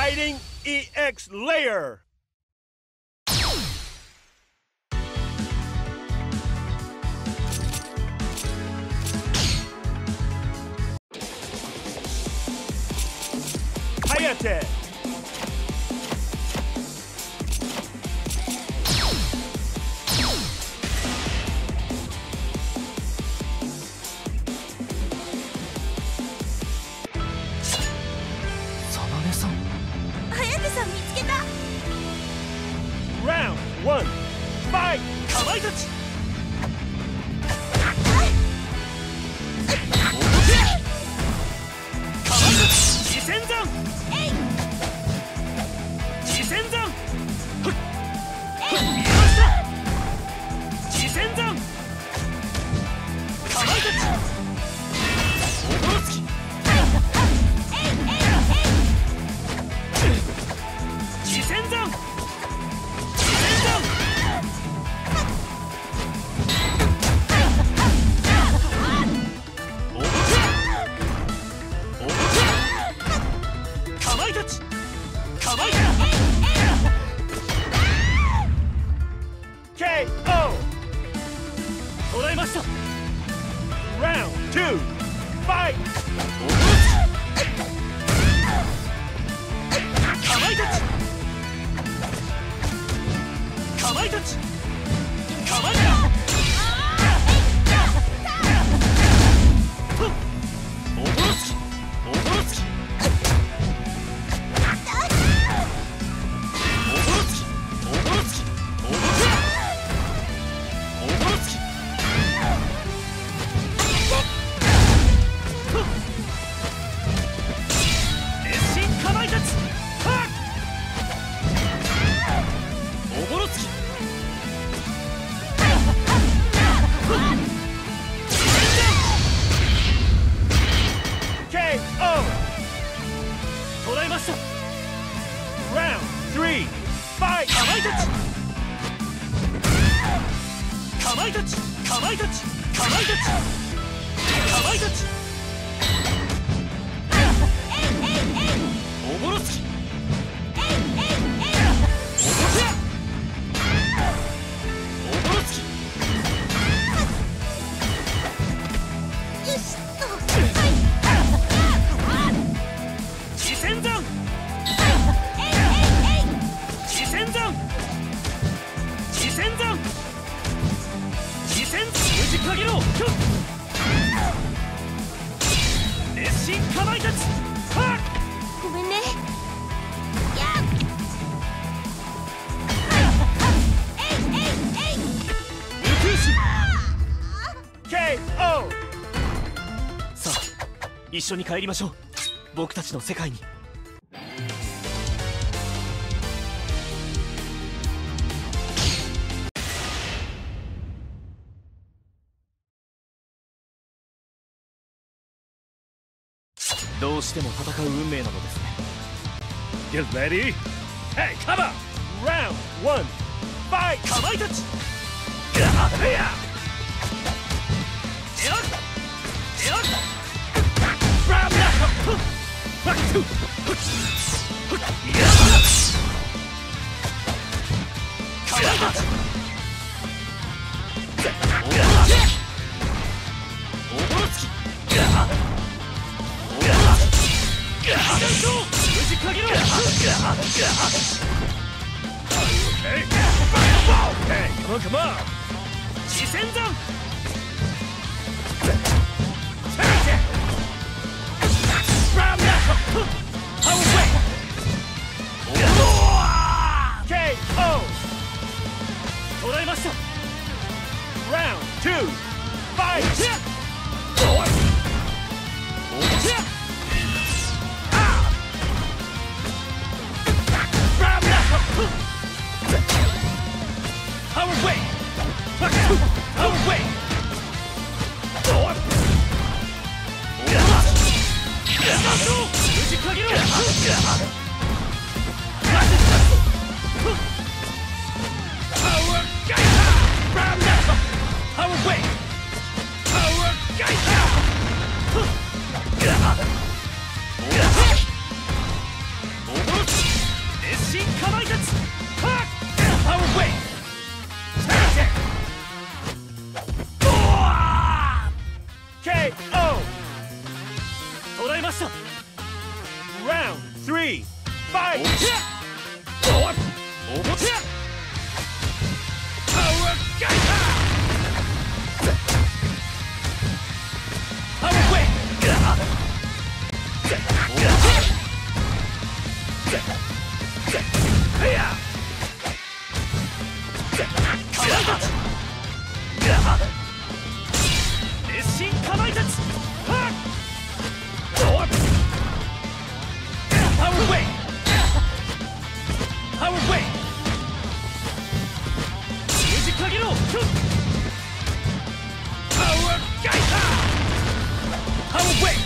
Fighting EX Layer. Hayate. Round 1 Fight! かまいたち自戦山自戦山見えました自戦山かまいたちおぼろつき自戦山KO 捉えました Round 2 Fight かまいたちかまいたちかまいたちおぼろつきおぼろつきかまいたちかまいたちかまいたちかまいたちおぼろつきおぼろつき自戦山自戦山自戦山十字かげろ熱心かまいたちごめんね。 無空心 KO さあ一緒に帰りましょう僕たちの世界にどうしても戦う運命なのですね Get ready? Hey, come on! Round 1 Fight! かまいたちやっややっバーブラバックトゥやっかまいたちおぼろつき十字かげろ自戦山KO 捉えました Round 2 Fight! Our way! Our way!十字かげろOur way! Our した。Round 3 Fight! Power Gaita! Power Way!熱心かまいたち。Power Way! Power Way! 十字かげろ。Power Gaita! Power Way!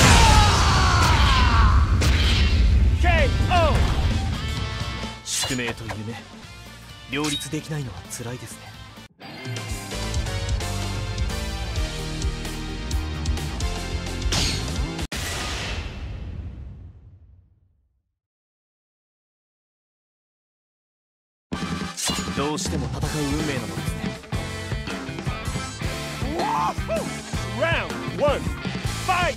KO! 宿命と夢、両立できないのは辛いですね。どうしても戦う運命なのですね。Round 1 Fight!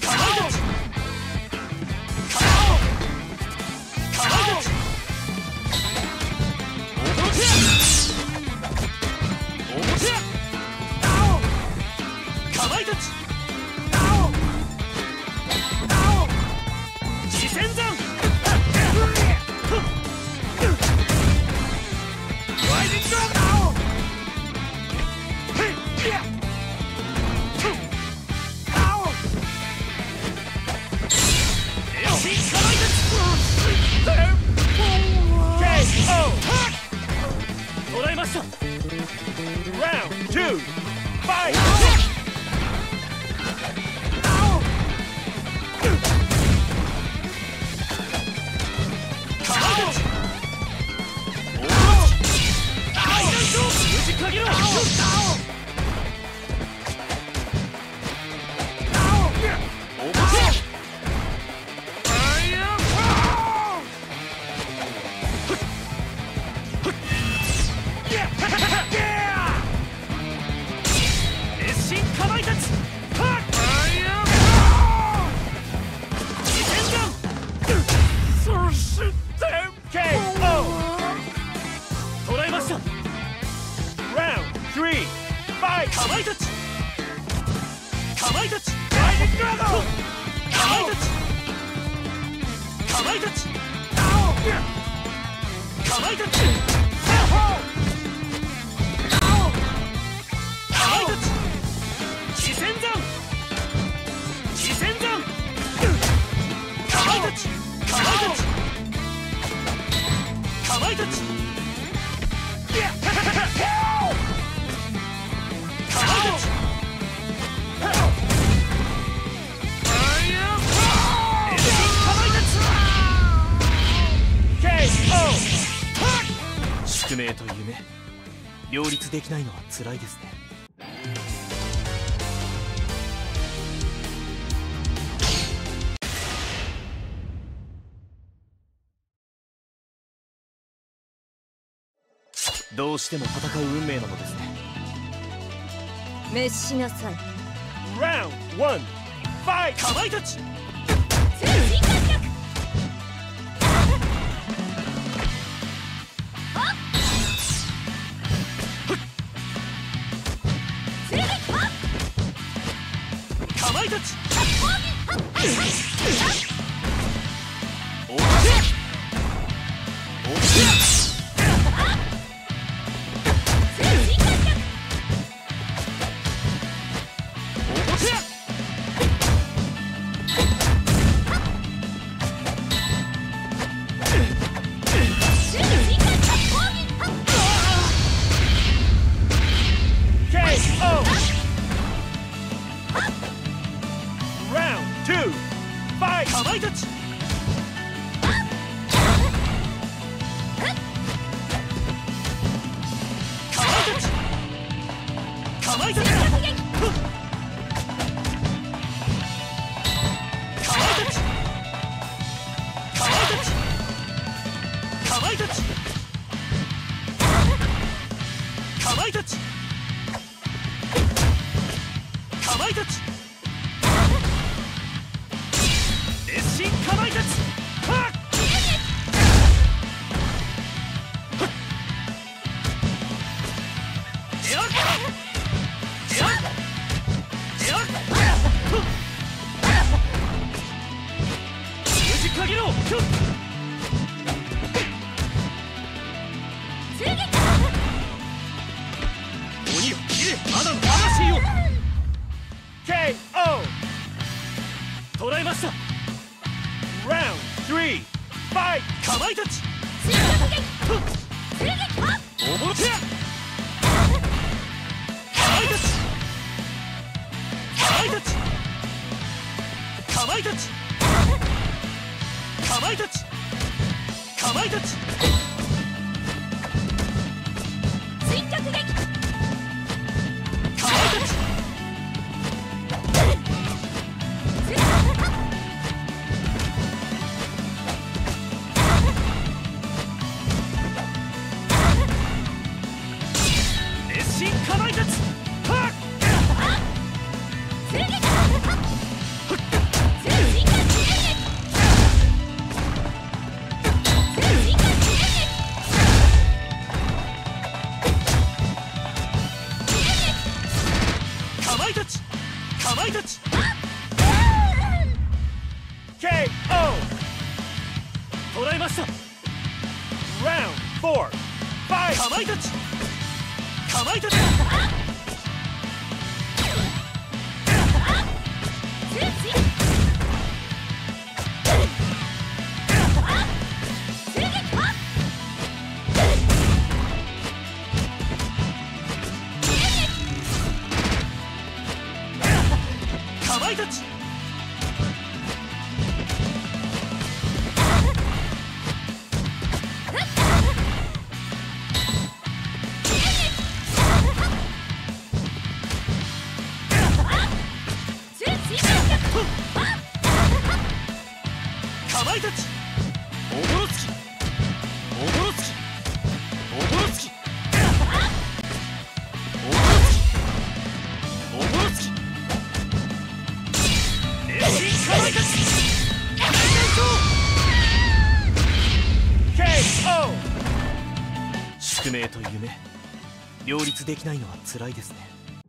Round 2 Fight! Round 3 Fight! かまいたち。かまいたち。かまいたち。かまいたち。かまいたち。かまいたち。自戦山。自戦山。かまいたち。かまいたち。かまいたち。宿命と夢、両立できないのは辛いですね。どうしても戦う運命なのですね。 滅しなさい。 Round 1 Fight! かまいたち。かまいたち。Round 2 Fight! かまいたち。かまいたち。かまいたち。かまいたち。かまいたち。 はっかけろ。鬼を切れ。まだ魂を KO 捕らえました。ラウンド3ファイト。かまいたちおぼろけや。かまいたちかまいたちかまいたちかまいたちかまいたち追脚撃。 かまいたち熱心かまいたち。はっかまいたちかまいたち KO 捕らえました。ラウンド4ファイト。かまいたちかまいたちかまいたちかまいたちおぼろつきおぼろつきおぼろつきおぼろつきおぼろつき熱心かまいたち大戦争 KO 宿命と夢両立できないのは辛いですね。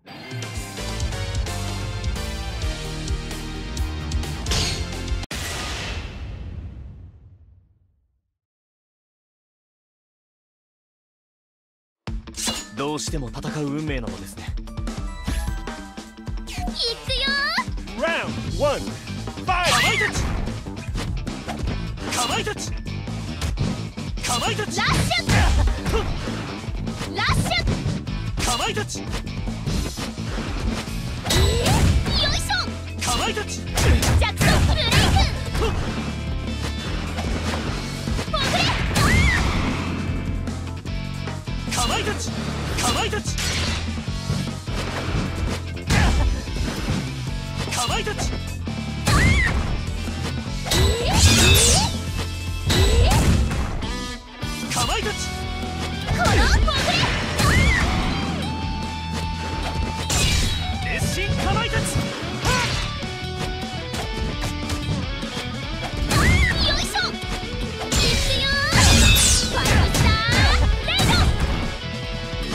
どうしても戦う運命なのですね。 いくよ。 ラウンド1ファイト。かまいたちかまいたちラッシュラッシュかまいたちよいしょ。 かまいたちジャクソンブレイク。ほぐれ。 かまいたちかまいたちかまいたちかまいたちこのほぐれ。 熱心かまいたちよいしょ。いくよ。ファイトスターレイド。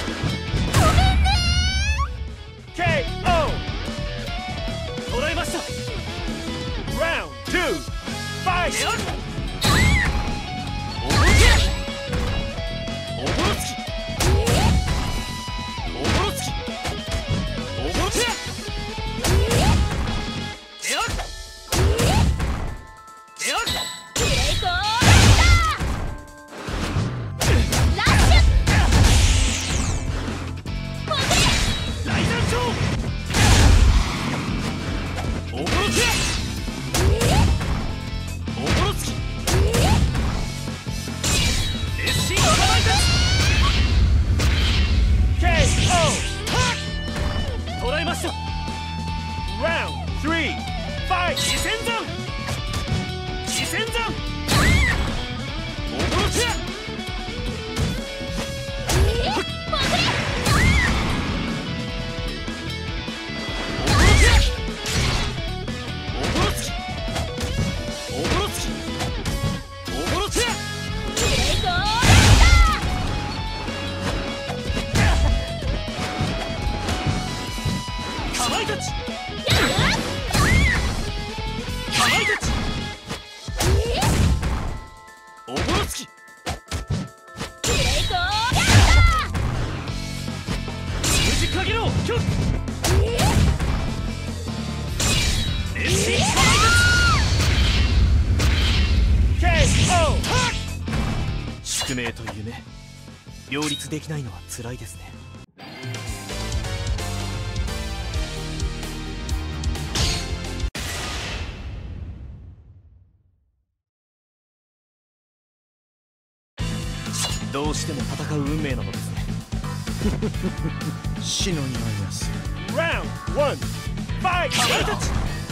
まいたちかまいたちおぼろつき十字かげろキュッ熱心かまいたち KO 宿命と夢両立できないのは辛いですね。どうしても戦う運命なのですね。 死の匂いがする。 ラウンド1ファイト。かまいたち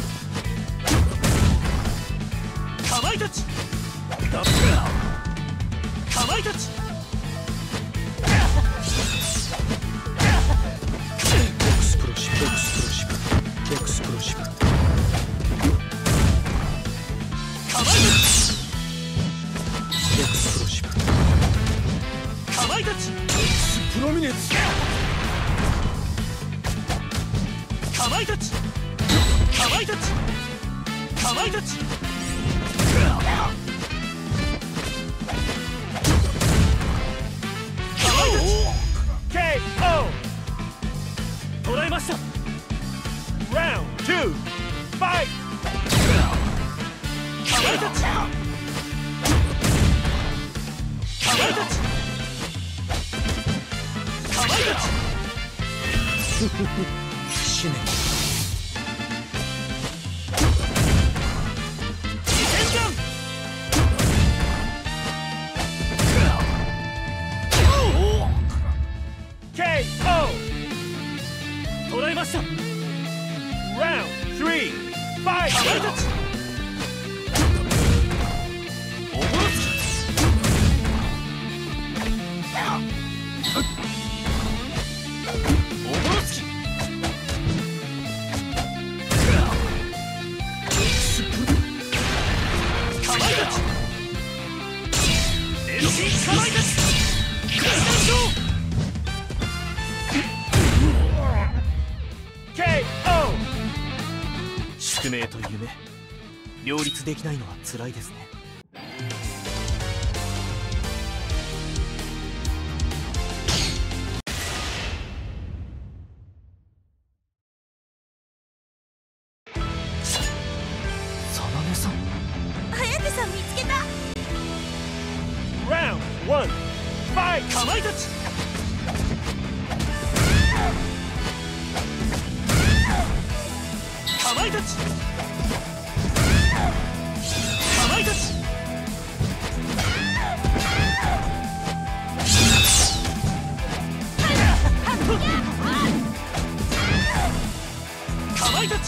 かまいたちダブルかまいたちエクスプロシブエクスプロシブエクスプロシブかまいたちエクスプロシブかまいたちプロミネンスかまいたちかまいたちかまいたちKO 捕らえました。ラウンド2ファイト。かまいたちかまいたちかまいたち死ね自転弾KO 捕らえました。ラウンド3ファイト。かまいたちおぼろつきおぼろつきかまいたち連進かまいたち解散しろKO 宿命と夢両立できないのは辛いですね。 サナネさん颯さん見つけた。 ラウンド1ファイト。かまいたちかまいたちかまいたちかまいたち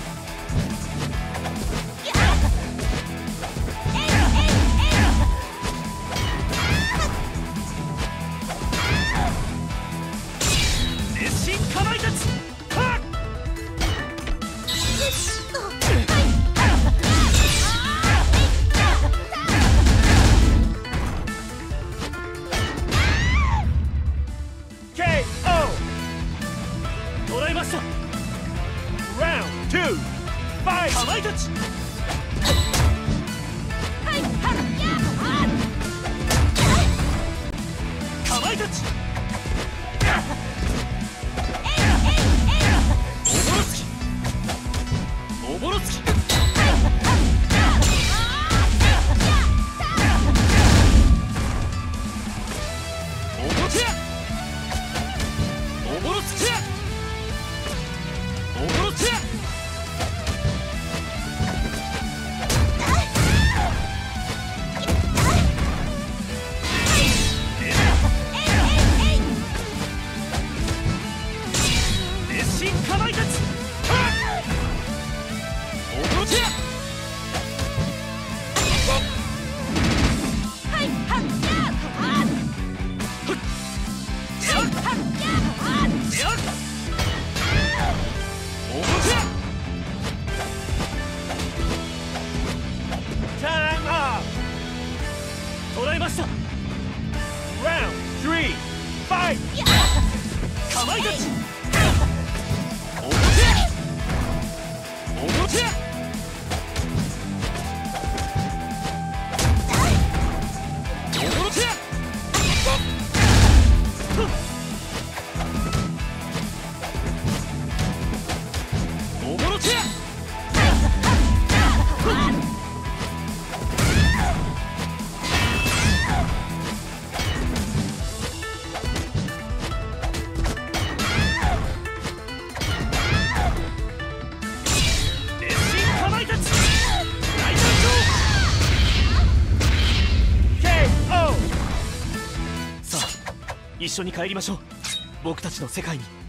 熱心かまいたちはっ捕らえました。ラウンド2ファイト。かまいたちかまいたちおぼろつきおぼろつきおぼてやおぼろつきやおぼろつきや熱心かまいたちおぼろつきやタイムアップ捕らえました。ラウンド3ファイト。かまいたちおぼてや一緒に帰りましょう、僕たちの世界に。